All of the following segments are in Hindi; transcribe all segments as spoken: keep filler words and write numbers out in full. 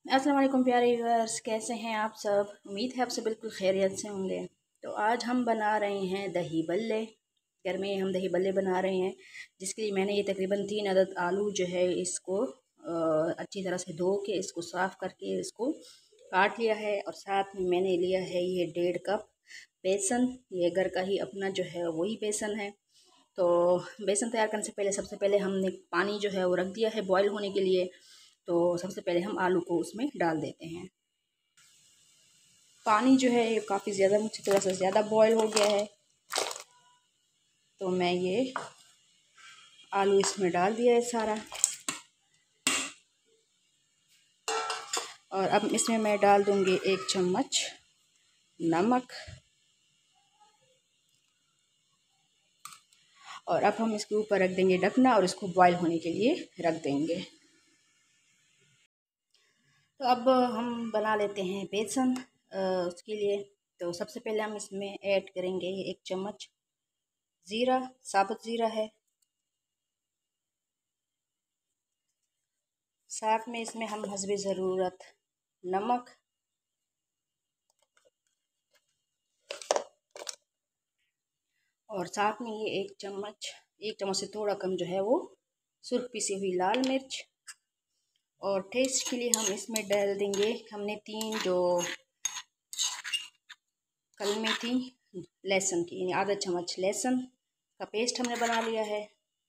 अस्सलाम वालेकुम प्यारे व्यूअर्स, कैसे हैं आप सब। उम्मीद है आप सब बिल्कुल खैरियत से होंगे। तो आज हम बना रहे हैं दही बल्ले। घर में हम दही बल्ले बना रहे हैं, जिसके लिए मैंने ये तकरीबन तीन अदद आलू जो है इसको अ, अच्छी तरह से धो के इसको साफ़ करके इसको काट लिया है। और साथ में मैंने लिया है ये डेढ़ कप बेसन। ये घर का ही अपना जो है वही बेसन है। तो बेसन तैयार करने से पहले सबसे पहले हमने पानी जो है वो रख दिया है बॉईल होने के लिए। तो सबसे पहले हम आलू को उसमें डाल देते हैं। पानी जो है ये काफ़ी ज़्यादा, मुझसे थोड़ा सा ज़्यादा बॉईल हो गया है, तो मैं ये आलू इसमें डाल दिया है सारा। और अब इसमें मैं डाल दूँगी एक चम्मच नमक। और अब हम इसके ऊपर रख देंगे ढकना और इसको बॉईल होने के लिए रख देंगे। तो अब हम बना लेते हैं बेसन। उसके लिए तो सबसे पहले हम इसमें ऐड करेंगे एक चम्मच ज़ीरा, साबुत ज़ीरा है। साथ में इसमें हम हस्बे ज़रूरत नमक, और साथ में ये एक चम्मच एक चम्मच से थोड़ा कम जो है वो सुर्ख पिसी हुई लाल मिर्च। और टेस्ट के लिए हम इसमें डाल देंगे, हमने तीन जो कलमें थी लहसुन की, यानी आधा चम्मच लहसुन का पेस्ट हमने बना लिया है।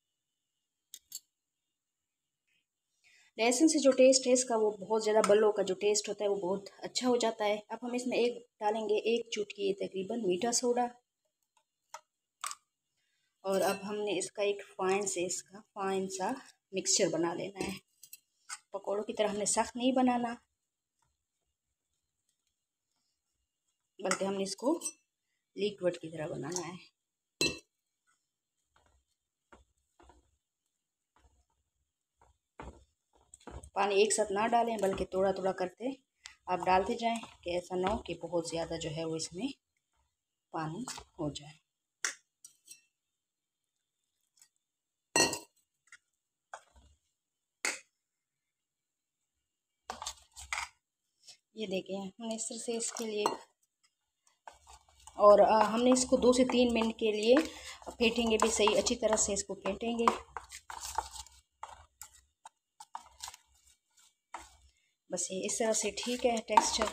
लहसुन से जो टेस्ट है इसका, वो बहुत ज़्यादा बल्लों का जो टेस्ट होता है वो बहुत अच्छा हो जाता है। अब हम इसमें एक डालेंगे एक चुटकी तकरीबन मीठा सोडा। और अब हमने इसका एक फाइन से इसका फाइन सा मिक्सचर बना लेना है। पकौड़ों की तरह हमने सख्त नहीं बनाना, बल्कि हमने इसको लिक्विड की तरह बनाना है। पानी एक साथ ना डालें, बल्कि थोड़ा थोड़ा करते आप डालते जाएं, कि ऐसा ना हो कि बहुत ज़्यादा जो है वो इसमें पानी हो जाए। ये देखें हमने इस तरह से इसके लिए, और आ, हमने इसको दो से तीन मिनट के लिए फेंटेंगे भी सही, अच्छी तरह से इसको फेंटेंगे। बस ये इस तरह से ठीक है टेक्सचर।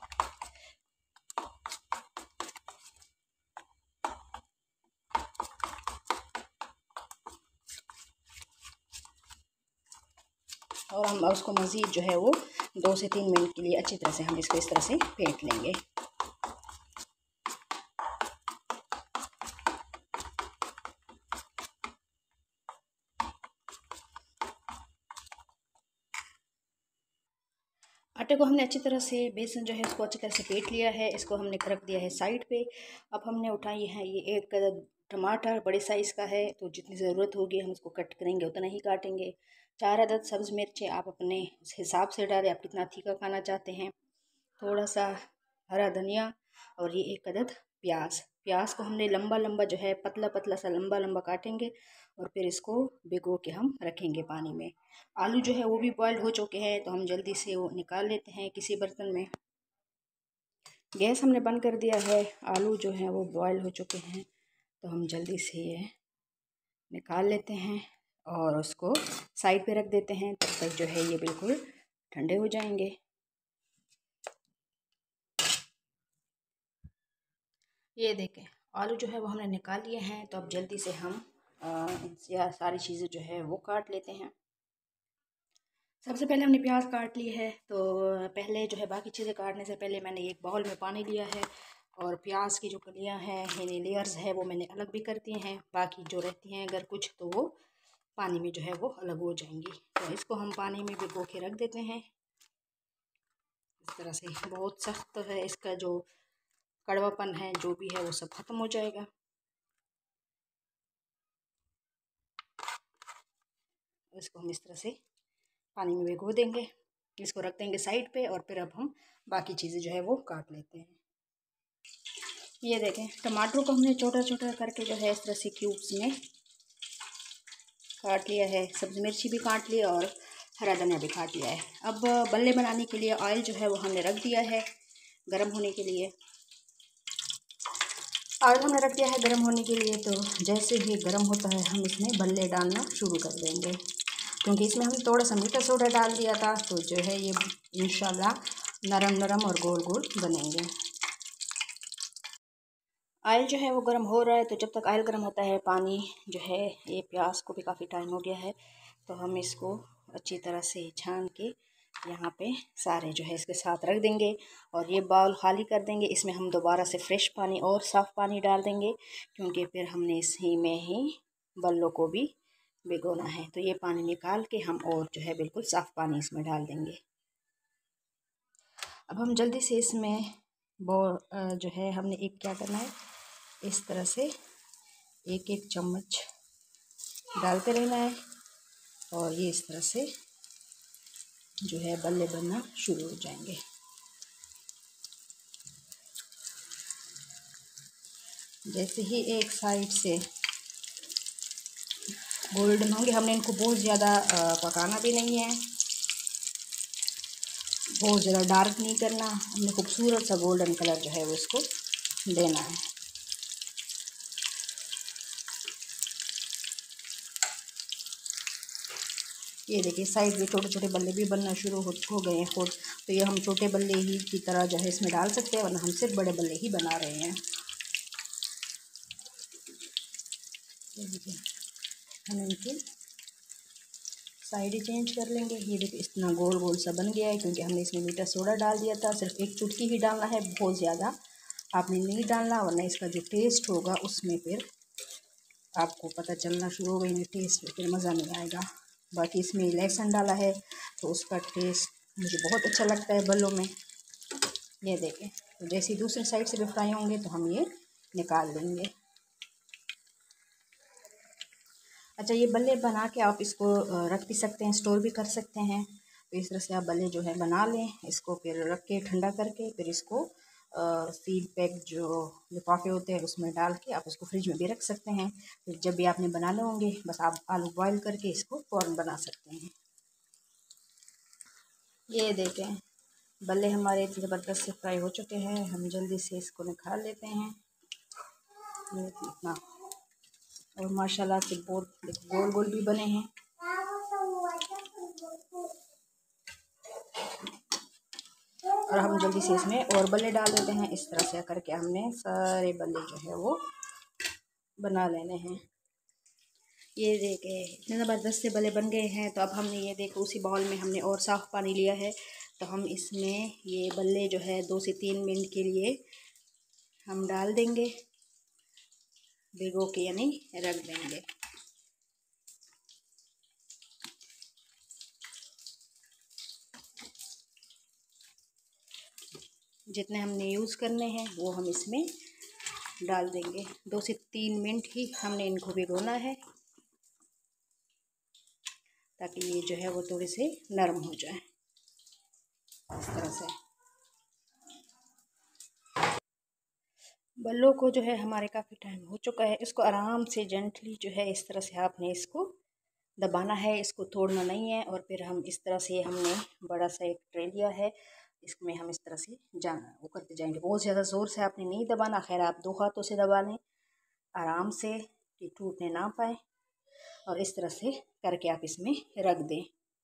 और हम उसको मज़ीद जो है वो दो से तीन मिनट के लिए अच्छी तरह से हम इसको इस तरह से फेंट लेंगे। आटे को हमने अच्छी तरह से, बेसन जो है उसको अच्छी तरह से फेंट लिया है। इसको हमने रख दिया है साइड पे। अब हमने उठाई है ये एक टमाटर, बड़े साइज़ का है, तो जितनी ज़रूरत होगी हम इसको कट करेंगे उतना ही काटेंगे। चार अदद सब्ज़ मिर्चें आप अपने हिसाब से डालें, आप कितना तीखा खाना चाहते हैं। थोड़ा सा हरा धनिया, और ये एक अदद प्याज। प्याज को हमने लंबा लंबा जो है पतला पतला सा लंबा लंबा काटेंगे, और फिर इसको भिगो के हम रखेंगे पानी में। आलू जो है वो भी बॉयल हो चुके हैं, तो हम जल्दी से वो निकाल लेते हैं किसी बर्तन में। गैस हमने बंद कर दिया है, आलू जो है वो बॉयल हो चुके हैं, तो हम जल्दी से ये निकाल लेते हैं और उसको साइड पे रख देते हैं। तब तक जो है ये बिल्कुल ठंडे हो जाएंगे। ये देखें आलू जो है वो हमने निकाल लिए हैं, तो अब जल्दी से हम या सारी चीज़ें जो है वो काट लेते हैं। सबसे पहले हमने प्याज काट ली है, तो पहले जो है बाकी चीज़ें काटने से पहले मैंने एक बाउल में पानी लिया है, और प्याज की जो कलियां हैं यानी लेयर्स है वो मैंने अलग भी कर दी हैं। बाकी जो रहती हैं अगर कुछ, तो वो पानी में जो है वो अलग हो जाएंगी। तो इसको हम पानी में भिगो के रख देते हैं इस तरह से। बहुत सख्त है, इसका जो कड़वापन है जो भी है वो सब ख़त्म हो जाएगा। इसको हम इस तरह से पानी में भिगो देंगे, इसको रख देंगे साइड पे, और फिर अब हम बाकी चीज़ें जो है वो काट लेते हैं। ये देखें टमाटर को हमने छोटा छोटा करके जो है इस तरह से क्यूब्स में काट लिया है। सब्ज़ी मिर्ची भी काट ली, और हरा धनिया भी काट लिया है। अब बल्ले बनाने के लिए ऑयल जो है वो हमने रख दिया है गरम होने के लिए। ऑयल हमने रख दिया है गरम होने के लिए, तो जैसे ही गरम होता है हम इसमें बल्ले डालना शुरू कर देंगे, क्योंकि इसमें हम थोड़ा सा मीठा सोडा डाल दिया था, तो जो है ये इंशाल्लाह नरम नरम और गोल गोल बनेंगे। ऑयल जो है वो गर्म हो रहा है, तो जब तक ऑयल गर्म होता है पानी जो है, ये प्याज को भी काफ़ी टाइम हो गया है, तो हम इसको अच्छी तरह से छान के यहाँ पे सारे जो है इसके साथ रख देंगे और ये बाउल खाली कर देंगे। इसमें हम दोबारा से फ्रेश पानी और साफ़ पानी डाल देंगे, क्योंकि फिर हमने इसी में ही बल्लों को भी भिगोना है। तो ये पानी निकाल के हम और जो है बिल्कुल साफ़ पानी इसमें डाल देंगे। अब हम जल्दी से इसमें वो जो है हमने एक क्या करना है, इस तरह से एक एक चम्मच डालते रहना है और ये इस तरह से जो है बल्ले बनना शुरू हो जाएंगे। जैसे ही एक साइड से गोल्डन होंगे, हमने इनको बहुत ज़्यादा पकाना भी नहीं है, बहुत ज़्यादा डार्क नहीं करना, हमने खूबसूरत सा गोल्डन कलर जो है वो इसको देना है। ये देखिए साइड में छोटे छोटे बल्ले भी बनना शुरू हो, हो गए हैं खुद। तो ये हम छोटे बल्ले ही की तरह जो है इसमें डाल सकते हैं, वरना हम सिर्फ बड़े बल्ले ही बना रहे हैं। ये देखिए हम इनकी साइड ही चेंज कर लेंगे। ये देखिए इतना गोल गोल सा बन गया है, क्योंकि हमने इसमें मीठा सोडा डाल दिया था। सिर्फ एक चुटकी ही डालना है, बहुत ज़्यादा आपने नहीं डालना, वरना इसका जो टेस्ट होगा उसमें फिर आपको पता चलना शुरू हो गई टेस्ट में, फिर मज़ा नहीं आएगा। बाकी इसमें लहसुन डाला है तो उसका टेस्ट मुझे बहुत अच्छा लगता है बल्लों में। ये देखें, तो जैसे दूसरी साइड से भी फ्राई होंगे तो हम ये निकाल देंगे। अच्छा, ये बल्ले बना के आप इसको रख भी सकते हैं, स्टोर भी कर सकते हैं। तो इस तरह से आप बल्ले जो है बना लें, इसको फिर रख के ठंडा करके फिर इसको सील पैक जो लिफाफे होते हैं उसमें डाल के आप इसको फ्रिज में भी रख सकते हैं। फिर जब भी आपने बनाने होंगे बस आप आलू बॉयल करके इसको फ़ौरन बना सकते हैं। ये देखें बल्ले हमारे ज़बरदस्त से फ्राई हो चुके हैं, हम जल्दी से इसको निकाल लेते हैं। इतना और माशाल्लाह से बहुत गोल गोल भी बने हैं। और हम जल्दी से इसमें और बल्ले डाल देते हैं। इस तरह से करके हमने सारे बल्ले जो है वो बना लेने हैं। ये देखे इतने ज़बरदस्त से बल्ले बन गए हैं। तो अब हमने ये देखो उसी बाउल में हमने और साफ़ पानी लिया है, तो हम इसमें ये बल्ले जो है दो से तीन मिनट के लिए हम डाल देंगे, भिगो के यानी रख देंगे। जितने हमने यूज़ करने हैं वो हम इसमें डाल देंगे। दो से तीन मिनट ही हमने इनको भिगोना है, ताकि ये जो है वो थोड़े से नरम हो जाए। इस तरह से बल्लों को जो है हमारे काफ़ी टाइम हो चुका है, इसको आराम से जेंटली जो है इस तरह से आपने इसको दबाना है, इसको तोड़ना नहीं है। और फिर हम इस तरह से हमने बड़ा सा एक ट्रे लिया है, इसमें हम इस तरह से जाना वो करते जाएंगे। बहुत ज़्यादा ज़ोर से आपने नहीं दबाना, खैर आप दो हाथों से दबा लें आराम से कि टूटने ना पाए। और इस तरह से करके आप इसमें रख दें।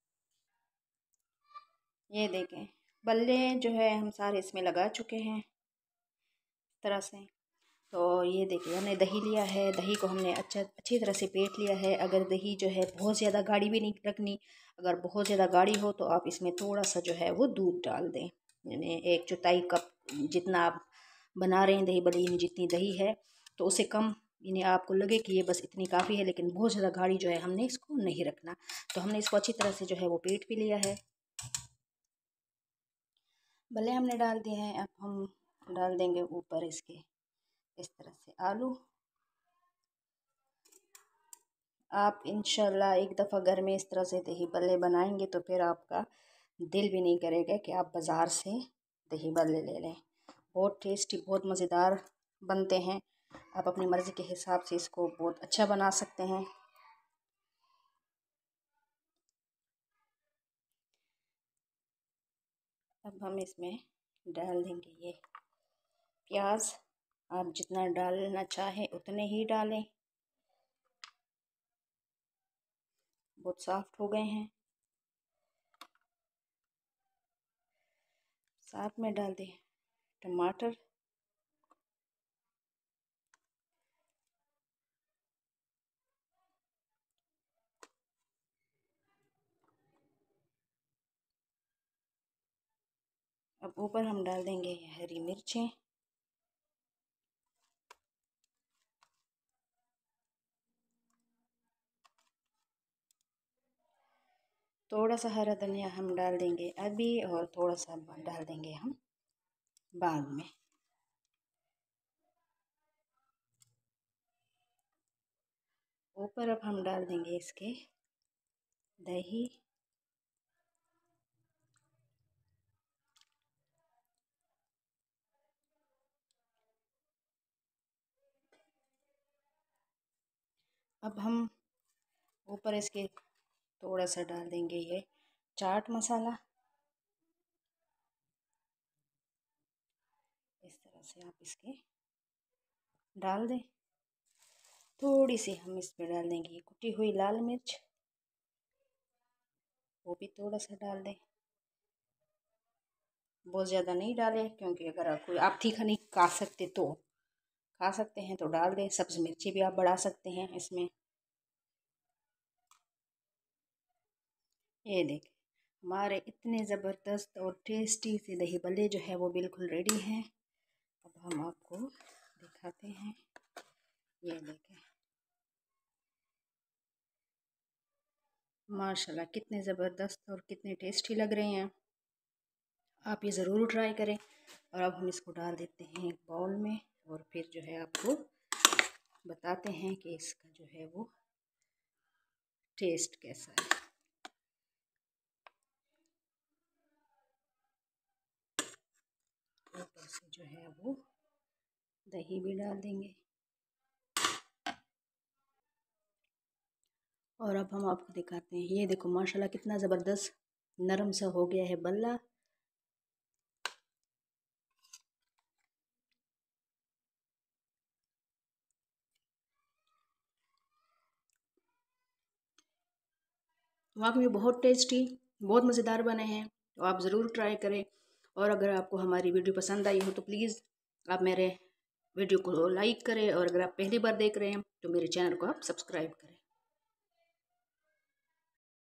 ये देखें बल्ले जो है हम सारे इसमें लगा चुके हैं इस तरह से। तो ये देखिए हमने दही लिया है, दही को हमने अच्छा अच्छी तरह से फेंट लिया है। अगर दही जो है बहुत ज़्यादा गाढ़ी भी नहीं रखनी, अगर बहुत ज़्यादा गाढ़ी हो तो आप इसमें थोड़ा सा जो है वो दूध डाल दें, यानी एक चौथाई कप जितना आप बना रहे हैं दही बड़ी में जितनी दही है, तो उससे कम यानी आपको लगे कि ये बस इतनी काफ़ी है, लेकिन बहुत ज़्यादा गाढ़ी जो है हमने इसको नहीं रखना। तो हमने इसको अच्छी तरह से जो है वो पेट भी लिया है। भले हमने डाल दिए हैं, अब हम डाल देंगे ऊपर इसके इस तरह से आलू। आप इंशाल्लाह एक दफ़ा घर में इस तरह से दही बल्ले बनाएंगे तो फिर आपका दिल भी नहीं करेगा कि आप बाज़ार से दही बल्ले ले लें। बहुत टेस्टी बहुत मज़ेदार बनते हैं। आप अपनी मर्ज़ी के हिसाब से इसको बहुत अच्छा बना सकते हैं। अब हम इसमें डाल देंगे ये प्याज। आप जितना डालना चाहें उतने ही डालें। बहुत सॉफ्ट हो गए हैं। साथ में डाल दें टमाटर। अब ऊपर हम डाल देंगे हरी मिर्चें। थोड़ा सा हरा धनिया हम डाल देंगे अभी, और थोड़ा सा डाल देंगे हम बाद में। ऊपर अब हम डाल देंगे इसके दही। अब हम ऊपर इसके थोड़ा सा डाल देंगे ये चाट मसाला। इस तरह से आप इसके डाल दें। थोड़ी सी हम इसमें डाल देंगे ये कुटी हुई लाल मिर्च, वो भी थोड़ा सा डाल दें। बहुत ज़्यादा नहीं डालें, क्योंकि अगर आप कोई आप तीखा नहीं खा सकते तो खा सकते हैं तो डाल दें। सब्ज़ मिर्ची भी आप बढ़ा सकते हैं इसमें। ये देखें, हमारे इतने ज़बरदस्त और टेस्टी से दही बल्ले जो है वो बिल्कुल रेडी हैं। अब हम आपको दिखाते हैं। ये देखें, माशाल्लाह कितने ज़बरदस्त और कितने टेस्टी लग रहे हैं। आप ये ज़रूर ट्राई करें। और अब हम इसको डाल देते हैं एक बाउल में, और फिर जो है आपको बताते हैं कि इसका जो है वो टेस्ट कैसा है। ऊपर से जो है वो दही भी डाल देंगे। और अब हम आपको दिखाते हैं। ये देखो माशाल्लाह कितना ज़बरदस्त नरम सा हो गया है बल्ला। वाकई में बहुत टेस्टी, बहुत मज़ेदार बने हैं। तो आप ज़रूर ट्राई करें। और अगर आपको हमारी वीडियो पसंद आई हो तो प्लीज़ आप मेरे वीडियो को लाइक करें, और अगर आप पहली बार देख रहे हैं तो मेरे चैनल को आप सब्सक्राइब करें।